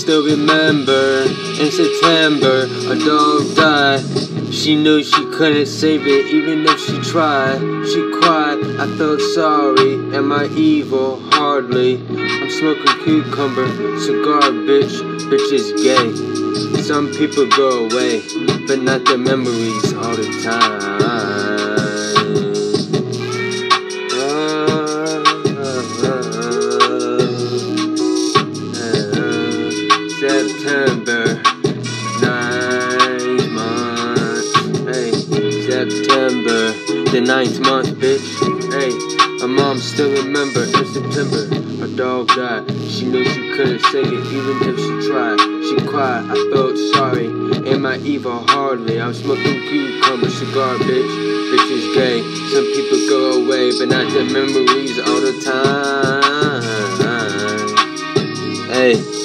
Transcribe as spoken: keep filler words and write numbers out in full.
still remember. In September, a dog died. She knew she couldn't save it, even if she tried. She cried, I felt sorry. Am I evil? Hardly. I'm smoking cucumber, cigar, bitch. Bitch is gay. Some people go away, but not their memories all the time. September, ninth month, hey, September, the ninth month, bitch, hey, my mom still remember, in September, her dog died, she knew she couldn't save it, even if she tried, she cried, I felt sorry, am I evil? Hardly, I'm smoking cucumber, cigar, bitch, bitch is gay, some people go away, but not their memories all the time, hey.